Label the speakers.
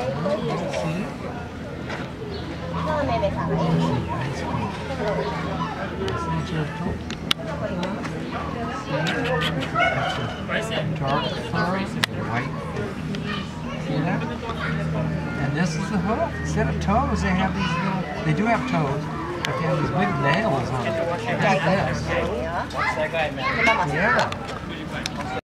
Speaker 1: Dark fur, white. See that? And this is the hoof. Instead of toes, they have these little. They do have toes, but they have these big nails on them. Look at this. Yeah.